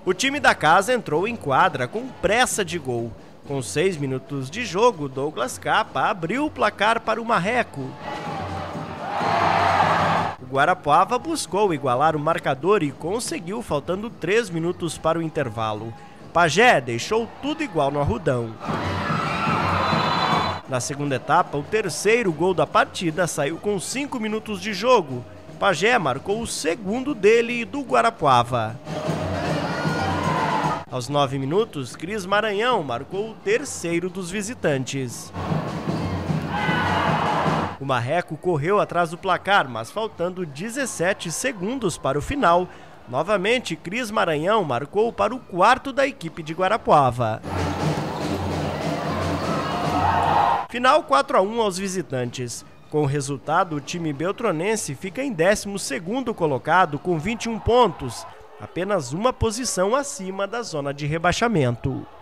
O time da casa entrou em quadra com pressa de gol. Com 6 minutos de jogo, Douglas Capa abriu o placar para o Marreco. O Guarapuava buscou igualar o marcador e conseguiu, faltando 3 minutos para o intervalo. Pajé deixou tudo igual no Arrudão. Na segunda etapa, o terceiro gol da partida saiu com 5 minutos de jogo. Pajé marcou o segundo dele e do Guarapuava. Aos 9 minutos, Cris Maranhão marcou o terceiro dos visitantes. O Marreco correu atrás do placar, mas faltando 17 segundos para o final, novamente Cris Maranhão marcou para o quarto da equipe de Guarapuava. Final 4-1 aos visitantes. Com o resultado, o time beltronense fica em 12º colocado com 21 pontos, apenas uma posição acima da zona de rebaixamento.